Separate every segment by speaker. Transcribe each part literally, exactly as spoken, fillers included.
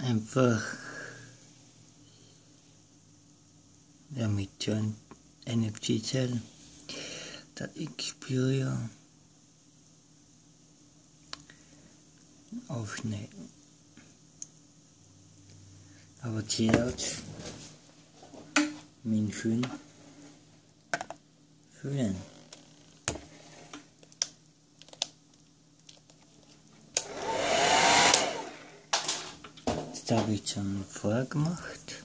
Speaker 1: einfach ja, mit Joint N F C-Zellen, der Xperia aufschneiden. Aber zuerst mein Schön füllen. Das habe ich schon vorher gemacht.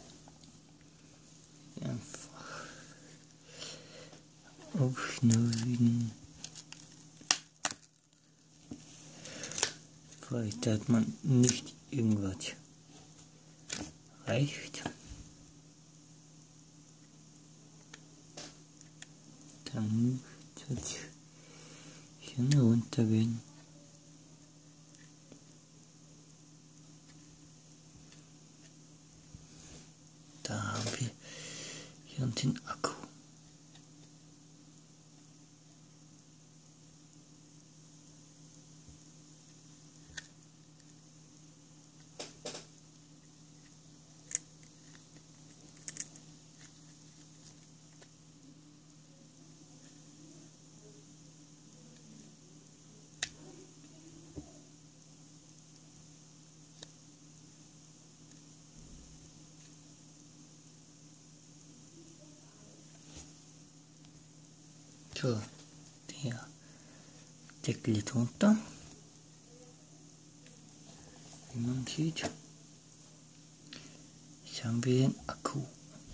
Speaker 1: Einfach aufschneiden. Vielleicht hat man nicht irgendwas reicht. Dann muss es hier runtergehen. Da haben wir hier den Akku. So, der Deckel ist runter, wie man sieht. Jetzt haben wir den Akku.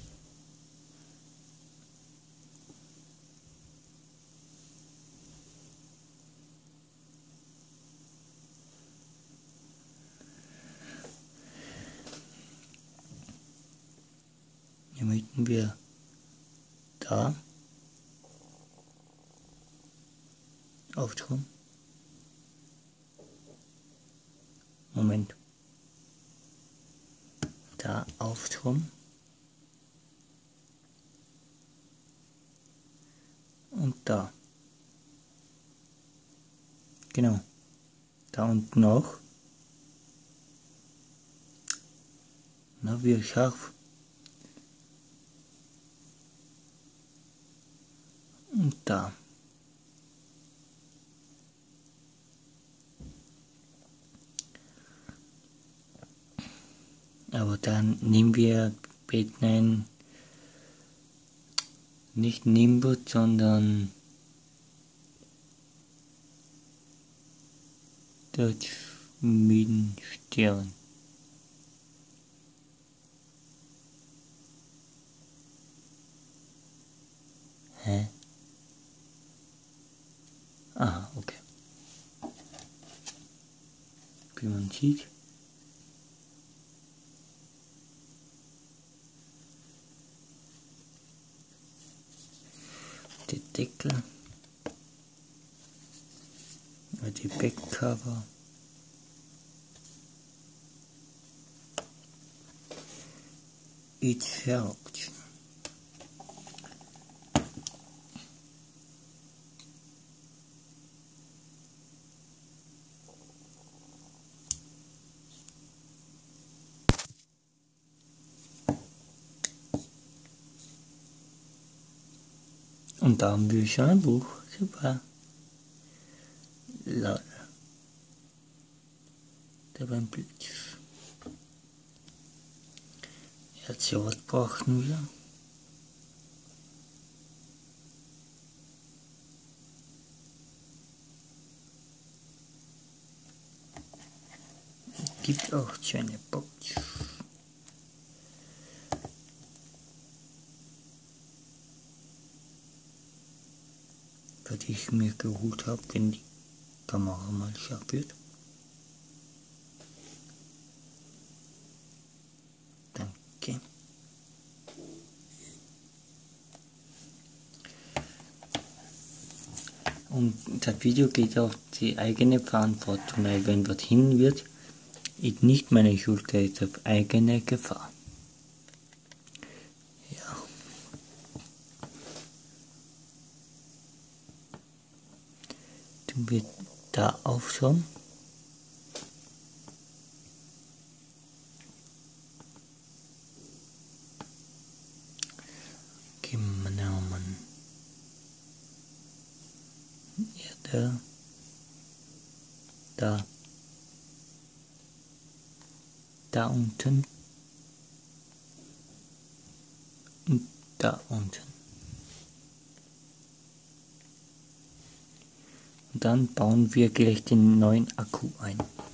Speaker 1: Hier möchten wir da aufschauen. Moment. Da aufschauen. Und da. Genau. Da unten auch. Na, wie scharf. Und da. Aber dann nehmen wir bitte ein, nicht Nimbus, sondern das Schmiedenstern. Hä? Aha, okay. Wie man sieht. Der Deckel. Die Backcover. Ist verrückt. Und da haben wir schon ein Buch. Super. Lol. Der beim Blitz. Jetzt ja, was brauchen wir? Gibt auch so eine Box. Was ich mir geholt habe, wenn die Kamera mal scharf wird. Danke. Und das Video geht auf die eigene Verantwortung, weil wenn dorthin wird, ist nicht meine Schuld, ist auf eigene Gefahr. Ja. Tun wir da aufschauen. der, da, da unten und da unten. Und dann bauen wir gleich den neuen Akku ein.